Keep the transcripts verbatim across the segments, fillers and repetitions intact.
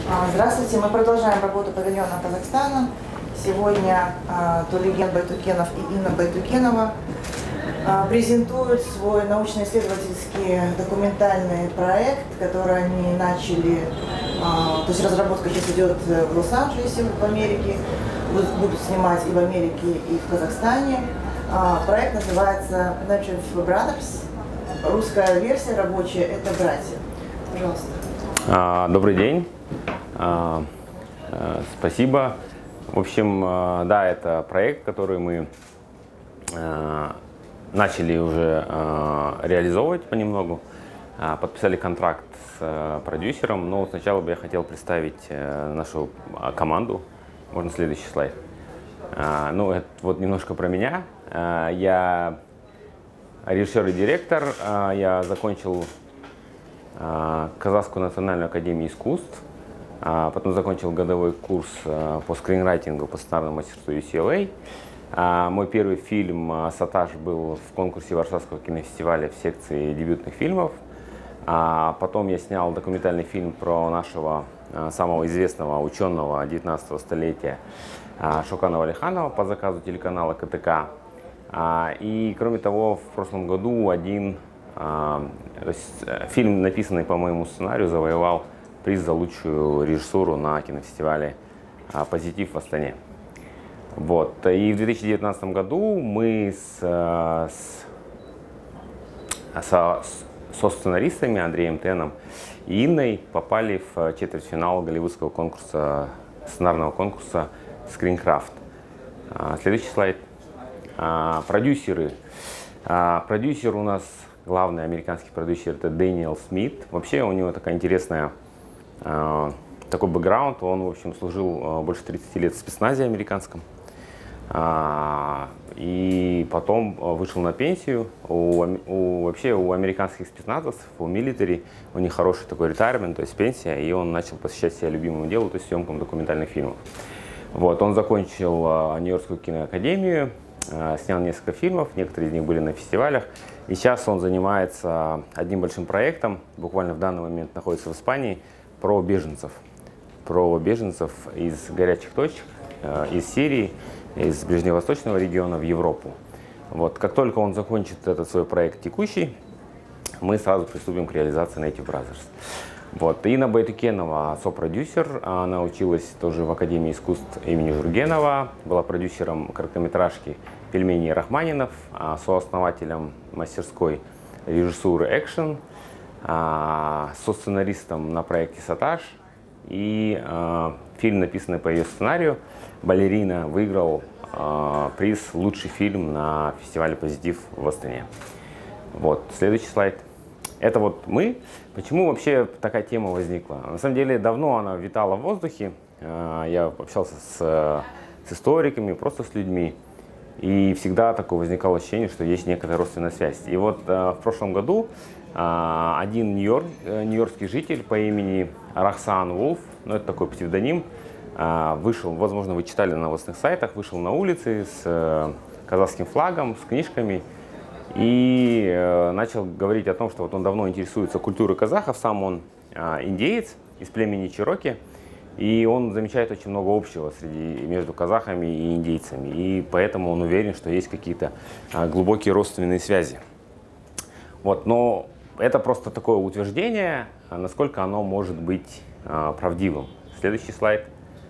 Здравствуйте, мы продолжаем работу павильона Казахстана. Сегодня Тулеген Байтукенов и Инна Байтукенова презентуют свой научно-исследовательский документальный проект, который они начали, то есть разработка сейчас идет в Лос-Анджелесе, в Америке, будут снимать и в Америке, и в Казахстане. Проект называется Nature Brothers. Русская версия рабочая – это братья. Пожалуйста. Добрый день. Спасибо. В общем, да, это проект, который мы начали уже реализовывать понемногу. Подписали контракт с продюсером, но сначала бы я хотел представить нашу команду. Можно следующий слайд. Ну, это вот немножко про меня. Я режиссер и директор. Я закончил Казахскую национальную академию искусств. Потом закончил годовой курс по скринрайтингу по сценарному мастерству ю си эл эй. Мой первый фильм «Сатаж» был в конкурсе Варшавского кинофестиваля в секции дебютных фильмов. Потом я снял документальный фильм про нашего самого известного ученого девятнадцатого столетия Шокана Валиханова по заказу телеканала ка тэ ка. И кроме того, в прошлом году один то есть, фильм, написанный по моему сценарию, завоевал приз за лучшую режиссуру на кинофестивале «Позитив» в Астане. Вот. И в две тысячи девятнадцатом году мы с, с, со, со сценаристами Андреем Теном и Инной попали в четвертьфинал голливудского конкурса, сценарного конкурса «Скринкрафт». Следующий слайд. Продюсеры. Продюсер у нас, главный американский продюсер, это Дэниел Смит. Вообще у него такая интересная такой бэкграунд. Он, в общем, служил больше тридцати лет в спецназе американском. И потом вышел на пенсию. У, у, вообще у американских спецназовцев, у милитари, у них хороший такой ретайрмент, то есть пенсия, и он начал посвящать себя любимому делу, то есть съемкам документальных фильмов. Вот, он закончил Нью-Йоркскую киноакадемию, снял несколько фильмов, некоторые из них были на фестивалях. И сейчас он занимается одним большим проектом, буквально в данный момент находится в Испании, про беженцев. Про беженцев из горячих точек, из Сирии, из ближневосточного региона в Европу. Вот, как только он закончит этот свой проект текущий, мы сразу приступим к реализации Native Brothers. Вот. Инна Байтукенова, сопродюсер, она училась тоже в Академии искусств имени Жургенова, была продюсером короткометражки «Пельмени Рахманинов», сооснователем мастерской режиссуры «Экшен», со-сценаристом на проекте «Сатаж». И э, фильм, написанный по ее сценарию, «Балерина», выиграл э, приз «Лучший фильм» на фестивале «Позитив» в Астане. Вот, следующий слайд. Это вот мы. Почему вообще такая тема возникла? На самом деле, давно она витала в воздухе. Э, я общался с, с историками, просто с людьми. И всегда такое возникало ощущение, что есть некоторая родственная связь. И вот э, в прошлом году э, один нью-йорк, э, нью-йоркский житель по имени Рахсан Вулф, ну это такой псевдоним, э, вышел, возможно, вы читали на новостных сайтах, вышел на улицы с э, казахским флагом, с книжками и э, начал говорить о том, что вот он давно интересуется культурой казахов, сам он э, индеец из племени Чироки. И он замечает очень много общего среди, между казахами и индейцами. И поэтому он уверен, что есть какие-то а, глубокие родственные связи. Вот, но это просто такое утверждение, а насколько оно может быть а, правдивым. Следующий слайд.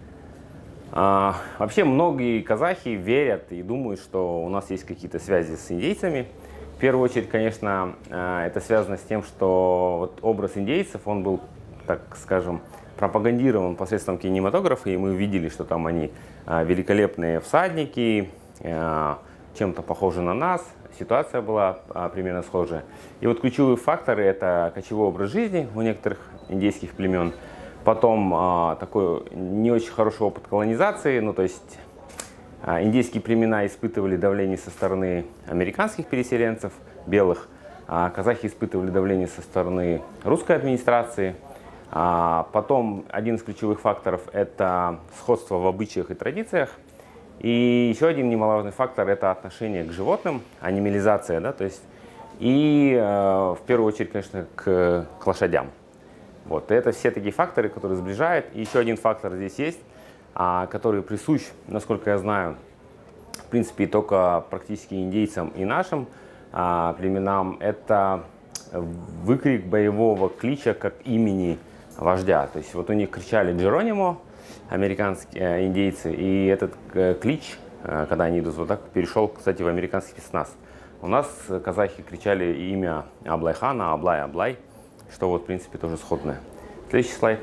А, вообще многие казахи верят и думают, что у нас есть какие-то связи с индейцами. В первую очередь, конечно, а, это связано с тем, что вот образ индейцев, он был, так скажем, пропагандирован посредством кинематографа, и мы видели, что там они а, великолепные всадники, а, чем-то похожи на нас, ситуация была а, примерно схожая. И вот ключевые факторы — это кочевой образ жизни у некоторых индейских племен, потом а, такой не очень хороший опыт колонизации, ну то есть а, индейские племена испытывали давление со стороны американских переселенцев, белых, а казахи испытывали давление со стороны русской администрации. А потом один из ключевых факторов – это сходство в обычаях и традициях. И еще один немаловажный фактор – это отношение к животным, анимализация, да, то есть, и э, в первую очередь, конечно, к, к лошадям. Вот. Это все такие факторы, которые сближают. И еще один фактор здесь есть, а, который присущ, насколько я знаю, в принципе, только практически индейцам и нашим а, племенам. Это выкрик боевого клича как имени вождя. То есть вот у них кричали Джеронимо, американские э, индейцы, и этот э, клич, э, когда они идут вот так, перешел, кстати, в американский спецназ. У нас казахи кричали имя Аблайхана, Аблай, Аблай, что вот, в принципе, тоже сходное. Следующий слайд.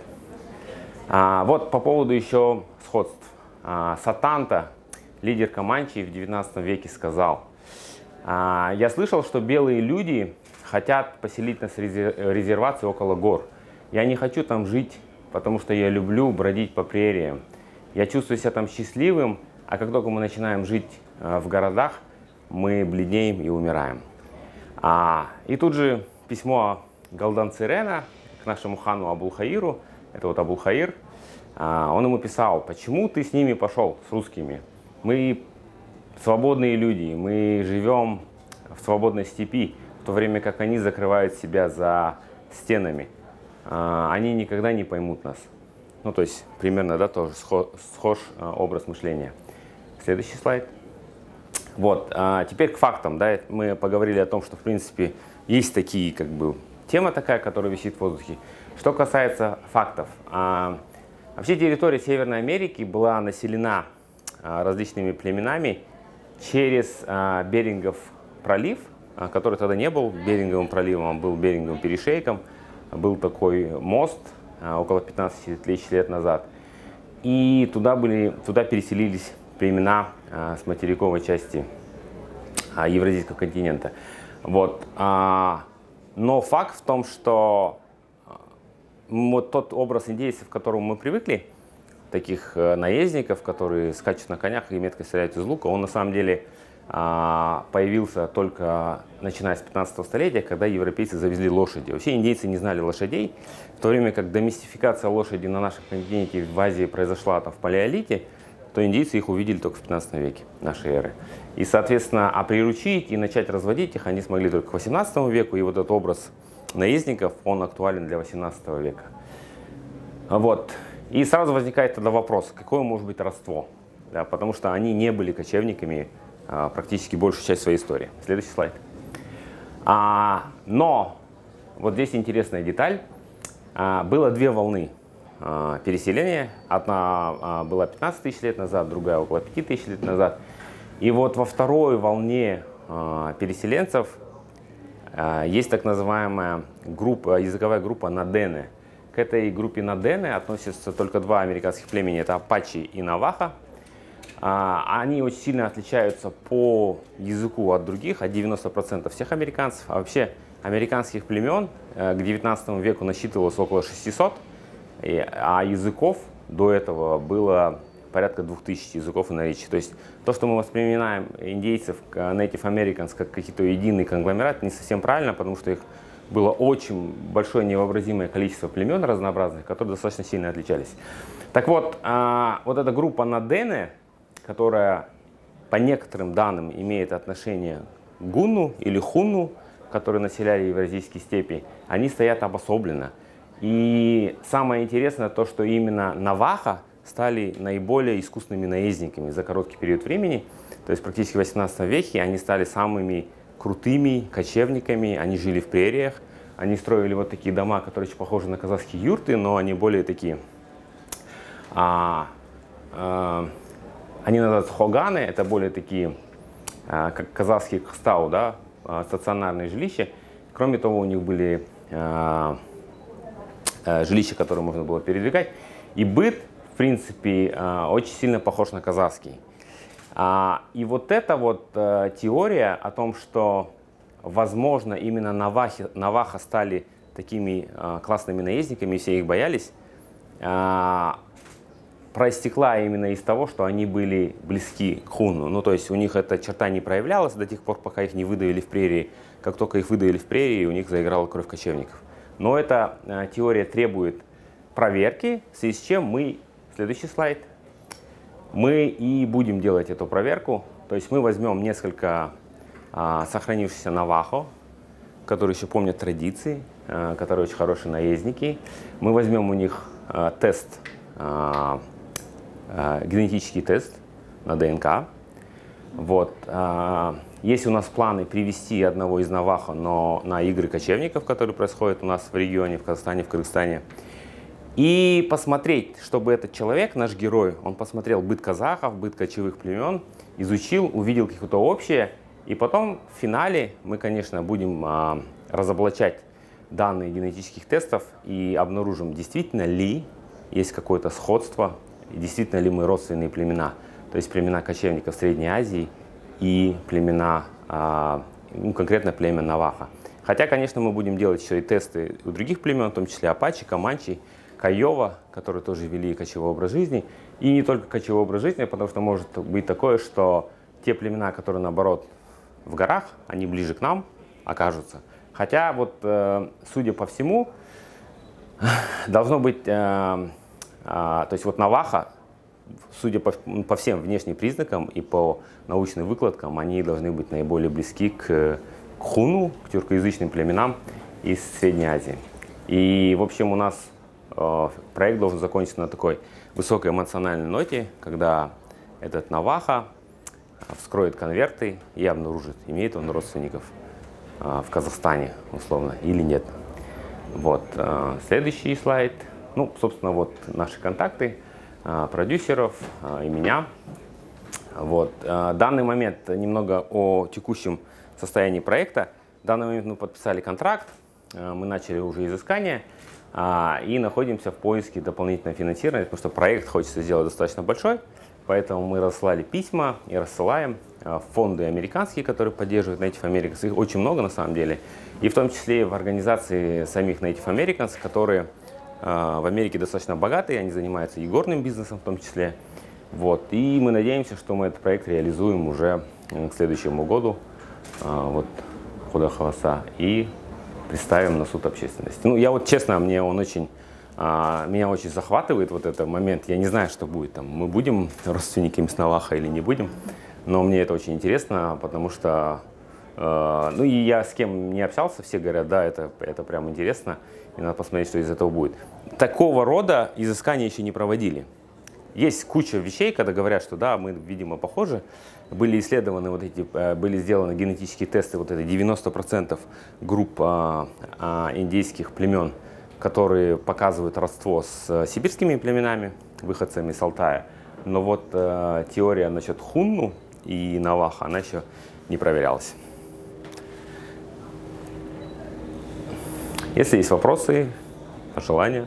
А, вот по поводу еще сходств. А, Сатанта, лидер Команчи, в девятнадцатом веке сказал: а, «Я слышал, что белые люди хотят поселить нас в резервации около гор. Я не хочу там жить, потому что я люблю бродить по прериям. Я чувствую себя там счастливым, а как только мы начинаем жить а, в городах, мы бледнеем и умираем». А, и тут же письмо Галдан Цирена к нашему хану Абулхаиру, это вот Абулхаир, а, он ему писал: «Почему ты с ними пошел, с русскими? Мы свободные люди, мы живем в свободной степи, в то время как они закрывают себя за стенами. А, они никогда не поймут нас». Ну, то есть, примерно, да, тоже схож, схож а, образ мышления. Следующий слайд. Вот, а теперь к фактам, да, мы поговорили о том, что, в принципе, есть такие, как бы, тема такая, которая висит в воздухе. Что касается фактов, а, вообще территория Северной Америки была населена а, различными племенами через а, Берингов пролив, а, который тогда не был Беринговым проливом, он был Беринговым перешейком, был такой мост а, около пятнадцати тысяч лет назад, и туда, были, туда переселились племена а, с материковой части а, Евразийского континента. Вот. А, но факт в том, что а, вот тот образ индейцев, к которому мы привыкли, таких а, наездников, которые скачут на конях и метко стреляют из лука, он на самом деле а, появился только начиная с пятнадцатого столетия, когда европейцы завезли лошади. Вообще индейцы не знали лошадей, в то время как доместификация лошади на нашем континенте в Азии произошла там, в палеолите, то индейцы их увидели только в пятнадцатом веке нашей эры. И, соответственно, а приручить и начать разводить их они смогли только к восемнадцатому веку, и вот этот образ наездников, он актуален для восемнадцатого века. Вот. И сразу возникает тогда вопрос, какое может быть родство? Да, потому что они не были кочевниками а, практически большую часть своей истории. Следующий слайд. А, но вот здесь интересная деталь. А, было две волны переселения. Одна а, была пятнадцать тысяч лет назад, другая около пяти тысяч лет назад. И вот во второй волне а, переселенцев а, есть так называемая группа, языковая группа Надене. К этой группе Надене относятся только два американских племени, это Апачи и Наваха. А, они очень сильно отличаются по языку от других, от девяноста процентов всех американцев. А вообще американских племен а, к девятнадцатому веку насчитывалось около шестисот. А языков до этого было порядка двух тысяч языков и наречий. То есть то, что мы воспринимаем индейцев, Native Americans, как какие-то единый конгломерат, не совсем правильно, потому что их было очень большое невообразимое количество племен разнообразных, которые достаточно сильно отличались. Так вот, вот эта группа Надене, которая по некоторым данным имеет отношение к Гунну или Хунну, которые населяли евразийские степи, они стоят обособленно. И самое интересное то, что именно Наваха стали наиболее искусными наездниками за короткий период времени. То есть практически в восемнадцатом веке они стали самыми крутыми кочевниками, они жили в прериях, они строили вот такие дома, которые очень похожи на казахские юрты, но они более такие, а, а, они называются хоганы, это более такие, а, как казахские кстау, да, стационарные жилища. Кроме того, у них были а, жилища, которые можно было передвигать. И быт, в принципе, очень сильно похож на казахский. И вот эта вот теория о том, что, возможно, именно навахи, наваха стали такими классными наездниками, и все их боялись, проистекла именно из того, что они были близки к хунну. Ну, то есть у них эта черта не проявлялась до тех пор, пока их не выдавили в прерии. Как только их выдавили в прерии, у них заиграла кровь кочевников. Но эта э, теория требует проверки, в связи с чем мы, следующий слайд, мы и будем делать эту проверку. То есть мы возьмем несколько э, сохранившихся навахо, которые еще помнят традиции, которые очень хорошие наездники. Мы возьмем у них тест, генетический тест на ДНК. Вот. Есть у нас планы привести одного из Наваха, но на игры кочевников, которые происходят у нас в регионе, в Казахстане, в Кыргызстане. И посмотреть, чтобы этот человек, наш герой, он посмотрел быт казахов, быт кочевых племен, изучил, увидел какое-то общее. И потом в финале мы, конечно, будем а, разоблачать данные генетических тестов и обнаружим, действительно ли есть какое-то сходство, и действительно ли мы родственные племена. То есть племена кочевников Средней Азии и племена, а, ну, конкретно племя Наваха. Хотя, конечно, мы будем делать еще и тесты у других племен, в том числе Апачи, Команчи, Кайова, которые тоже вели кочевой образ жизни. И не только кочевой образ жизни, потому что может быть такое, что те племена, которые, наоборот, в горах, они ближе к нам окажутся. Хотя, вот, э, судя по всему, должно быть, э, э, то есть вот Наваха, судя по, по всем внешним признакам и по научным выкладкам, они должны быть наиболее близки к, к хуну, к тюркоязычным племенам из Средней Азии. И, в общем, у нас проект должен закончиться на такой высокой эмоциональной ноте, когда этот Наваха вскроет конверты и обнаружит, имеет он родственников в Казахстане, условно, или нет. Вот. Следующий слайд. Ну, собственно, вот наши контакты продюсеров и меня. Вот. В данный момент немного о текущем состоянии проекта. В данный момент мы подписали контракт, мы начали уже изыскание. И находимся в поиске дополнительного финансирования, потому что проект хочется сделать достаточно большой, поэтому мы разослали письма и рассылаем в фонды американские, которые поддерживают Native Americans. Их очень много на самом деле, и в том числе в организации самих Native Americans, которые в Америке достаточно богатые, они занимаются и горным бизнесом в том числе. Вот. И мы надеемся, что мы этот проект реализуем уже к следующему году, вот, Худа Хаваса, и представим на суд общественности. Ну, я вот честно, мне он очень, а, меня очень захватывает вот этот момент. Я не знаю, что будет там. Мы будем родственниками с Наваха или не будем, но мне это очень интересно, потому что, э, ну и я с кем не общался, все говорят, да, это, это прям интересно, и надо посмотреть, что из этого будет. Такого рода изыскания еще не проводили. Есть куча вещей, когда говорят, что да, мы, видимо, похожи. Были исследованы вот эти, были сделаны генетические тесты, вот это девяносто процентов групп а, а, индейских племен, которые показывают родство с сибирскими племенами, выходцами с Алтая. Но вот а, теория насчет хунну и Наваха, она еще не проверялась. Если есть вопросы, пожелания.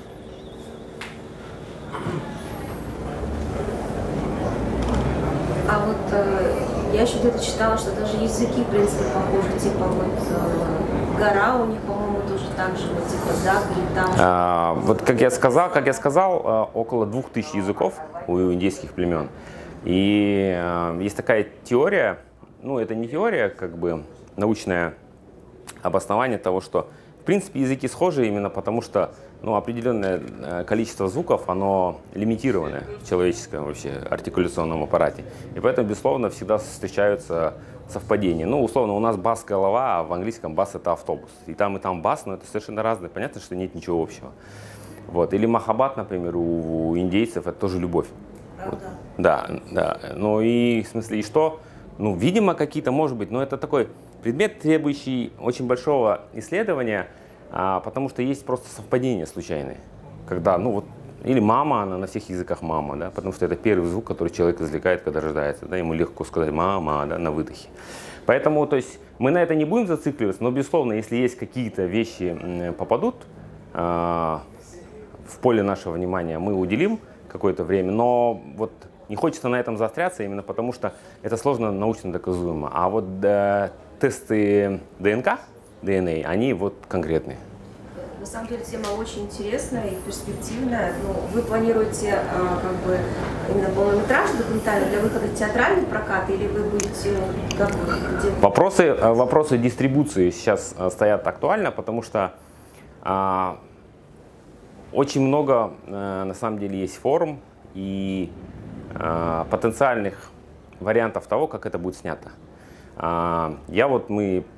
А вот э, я еще где-то читала, что даже языки, в принципе, похожи. Типа вот э, гора у них, по-моему, тоже так же, вот, типа дагри там. А, вот как я сказал, как я сказал, около двух тысяч языков у индейских племен. И э, есть такая теория, ну это не теория, как бы научное обоснование того, что в принципе языки схожи именно потому, что ну, определенное количество звуков, оно лимитированное в человеческом вообще артикуляционном аппарате. И поэтому, безусловно, всегда встречаются совпадения. Ну, условно, у нас бас голова, а в английском бас это автобус. И там, и там бас, но это совершенно разное. Понятно, что нет ничего общего. Вот. Или махаббат, например, у, у индейцев это тоже любовь. Вот. Да, да. Ну и в смысле, и что? Ну, видимо, какие-то, может быть, но это такой предмет, требующий очень большого исследования. А, потому что есть просто совпадения случайные, когда, ну вот, или мама, она на всех языках мама, да, потому что это первый звук, который человек извлекает, когда рождается, да, ему легко сказать мама, да, на выдохе. Поэтому, то есть, мы на это не будем зацикливаться, но, безусловно, если есть какие-то вещи попадут а, в поле нашего внимания, мы уделим какое-то время, но вот не хочется на этом заостряться именно потому, что это сложно научно доказуемо. А вот да, тесты ДНК, ДНК, они вот конкретные. На самом деле тема очень интересная и перспективная. Ну, вы планируете а, как бы именно полнометражный документальный для выхода в театральный прокат, или вы будете как бы, где... Вопросы, вопросы дистрибуции сейчас стоят актуально, потому что а, очень много а, на самом деле есть форм и а, потенциальных вариантов того, как это будет снято. А, я вот мы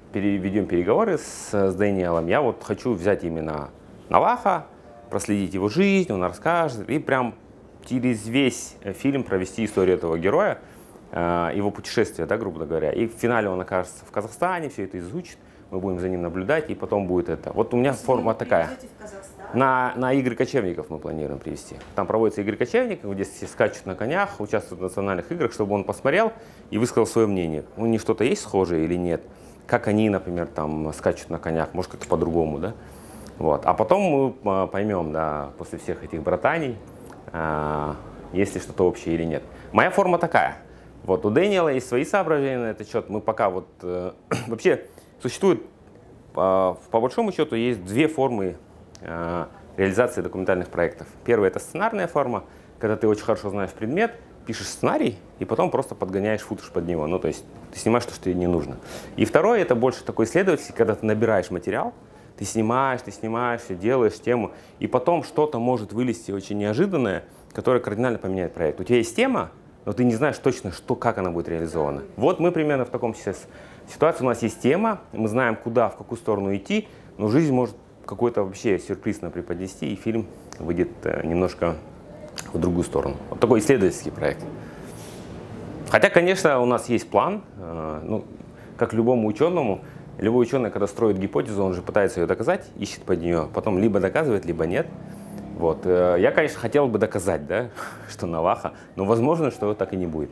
переведем переговоры с, с Дэниелом, я вот хочу взять именно Наваха, проследить его жизнь, он расскажет, и прям через весь фильм провести историю этого героя, э, его путешествия, да, грубо говоря. И в финале он окажется в Казахстане, все это изучит, мы будем за ним наблюдать, и потом будет это. Вот у меня форма такая. На, на игры кочевников мы планируем привести. Там проводятся игры кочевников, где все скачут на конях, участвуют в национальных играх, чтобы он посмотрел и высказал свое мнение. У них что-то есть схожее или нет? Как они, например, там скачут на конях, может, как-то по-другому, да? Вот. А потом мы поймем, да, после всех этих братаний, а, есть ли что-то общее или нет. Моя форма такая. Вот у Дэниела есть свои соображения на этот счет. Мы пока вот... Э, вообще существует, по, по большому счету, есть две формы э, реализации документальных проектов. Первая — это сценарная форма, когда ты очень хорошо знаешь предмет, пишешь сценарий и потом просто подгоняешь футаж под него. Ну, то есть ты снимаешь то, что тебе не нужно. И второе — это больше такой исследовательский, когда ты набираешь материал, ты снимаешь, ты снимаешь, все делаешь тему, и потом что-то может вылезти очень неожиданное, которое кардинально поменяет проект. У тебя есть тема, но ты не знаешь точно, что, как она будет реализована. Вот мы примерно в таком сейчас ситуации. У нас есть тема, мы знаем, куда, в какую сторону идти, но жизнь может какой-то вообще сюрприз нам преподнести, и фильм выйдет немножко в другую сторону. Вот такой исследовательский проект. Хотя, конечно, у нас есть план, ну, как любому ученому. Любой ученый, когда строит гипотезу, он же пытается ее доказать, ищет под нее, потом либо доказывает, либо нет. Вот. Я, конечно, хотел бы доказать, да, что Наваха, но возможно, что так и не будет.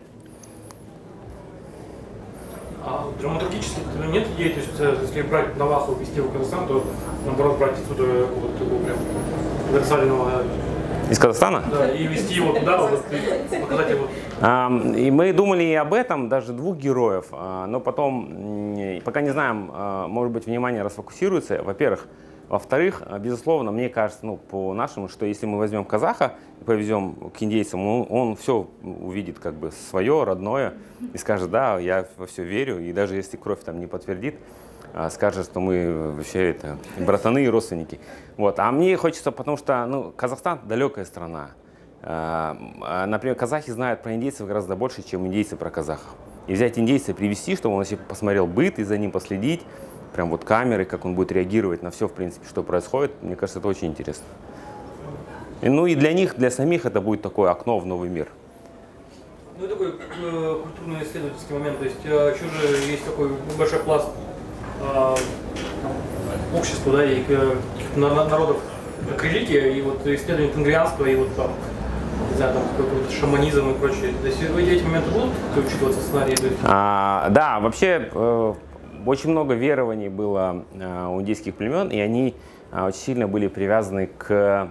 А драматургически нет идеи, то есть если брать Наваху и везти в Казахстан, то наоборот брать отсюда вот такого прям универсального... Из Казахстана? Да, и везти его туда, вот, и показать его. А, и мы думали и об этом, даже двух героев, а, но потом, пока не знаем, а, может быть, внимание расфокусируется, во-первых. Во-вторых, безусловно, мне кажется, ну, по-нашему, что если мы возьмем казаха и повезем к индейцам, он, он все увидит как бы свое, родное, и скажет: да, я во все верю, и даже если кровь там не подтвердит, скажет, что мы вообще это братаны и родственники. Вот. А мне хочется, потому что, ну, Казахстан далекая страна. Например, казахи знают про индейцев гораздо больше, чем индейцы про казахов. И взять индейца и привести, чтобы он посмотрел быт и за ним последить, прям вот камеры, как он будет реагировать на все, в принципе, что происходит, мне кажется, это очень интересно. И, ну и для них, для самих это будет такое окно в новый мир. Ну и такой э, культурно-исследовательский момент, то есть э, еще же есть такой большой пласт э, общества, да, и э, народов к религии, и вот исследование тенгрианства, и вот там, не знаю, там какой-то шаманизм и прочее. То есть эти моменты будут учитываться в сценарии? А, да, вообще э, очень много верований было э, у индейских племен, и они э, очень сильно были привязаны к,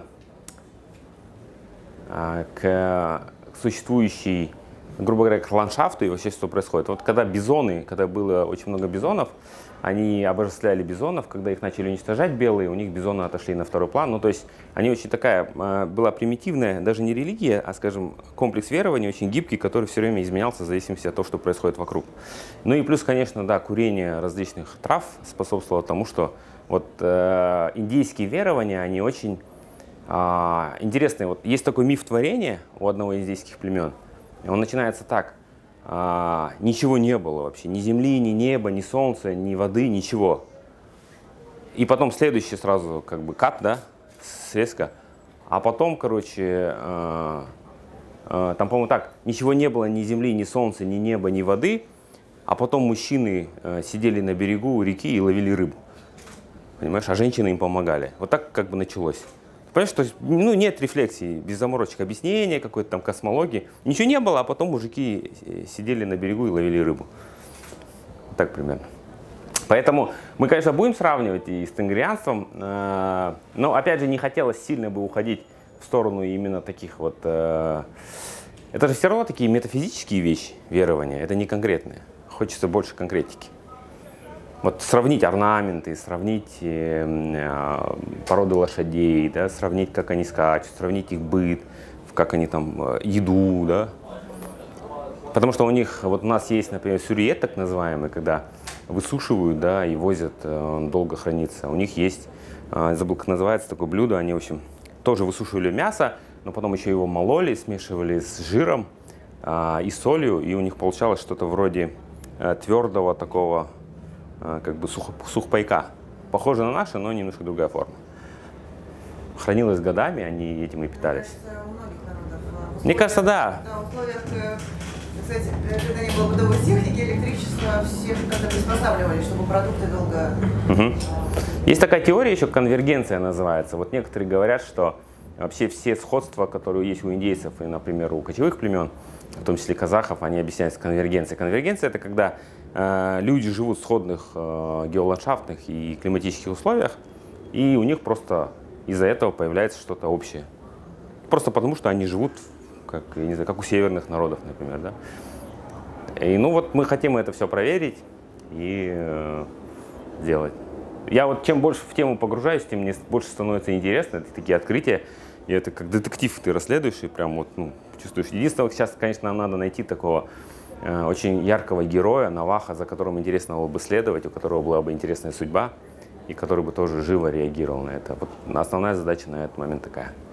э, к существующей, грубо говоря, к ландшафту и вообще, что происходит. Вот когда бизоны, когда было очень много бизонов, они обожествляли бизонов, когда их начали уничтожать белые, у них бизоны отошли на второй план. Ну, то есть они очень такая, э, была примитивная, даже не религия, а, скажем, комплекс верований, очень гибкий, который все время изменялся в зависимости от того, что происходит вокруг. Ну и плюс, конечно, да, курение различных трав способствовало тому, что вот э, индейские верования, они очень э, интересные. Вот есть такой миф творения у одного из индейских племен. Он начинается так. А, ничего не было вообще, ни земли, ни неба, ни солнца, ни воды, ничего. И потом следующий сразу как бы кат, да, срезка. А потом, короче, а, а, там, по-моему, так, ничего не было, ни земли, ни солнца, ни неба, ни воды. А потом мужчины а, сидели на берегу реки и ловили рыбу. Понимаешь, а женщины им помогали. Вот так как бы началось. Понимаешь, что ну, нет рефлексии, без заморочек, объяснения, какой-то там космологии. Ничего не было, а потом мужики сидели на берегу и ловили рыбу. Так примерно. Поэтому мы, конечно, будем сравнивать и с тенгрианством, но, опять же, не хотелось сильно бы уходить в сторону именно таких вот... Это же все равно такие метафизические вещи, верования, это не конкретные. Хочется больше конкретики. Вот сравнить орнаменты, сравнить э, породы лошадей, да, сравнить, как они скачут, сравнить их быт, как они там, э, еду, да. Потому что у них, вот у нас есть, например, сюриет так называемый, когда высушивают, да, и возят, э, он долго хранится. У них есть, э, забыл, как называется такое блюдо, они, в общем, тоже высушивали мясо, но потом еще его мололи, смешивали с жиром э, и солью, и у них получалось что-то вроде э, твердого такого, как бы сух, сухпайка. Похожа на наши, но немножко другая форма. Хранилась годами, они этим и питались. Мне кажется, у многих народов, в условиях, Мне кажется, да. Да, в условиях, э, кстати, когда не было бытовой техники, электричество, все как-то приспосабливали, чтобы продукты долго... Угу. Есть такая теория еще, конвергенция называется. Вот некоторые говорят, что вообще все сходства, которые есть у индейцев и, например, у кочевых племен, в том числе казахов, они объясняются конвергенцией. Конвергенция — это когда э, люди живут в сходных э, геоландшафтных и климатических условиях, и у них просто из-за этого появляется что-то общее. Просто потому, что они живут, как, я не знаю, как у северных народов, например. Да? И ну вот мы хотим это все проверить и э, делать. Я вот чем больше в тему погружаюсь, тем мне больше становится интересно. Это такие открытия. И это как детектив ты расследуешь и прям вот, ну, чувствуешь. Единственное, сейчас, конечно, нам надо найти такого э, очень яркого героя, наваха, за которым интересно было бы следовать, у которого была бы интересная судьба, и который бы тоже живо реагировал на это. Вот основная задача на этот момент такая.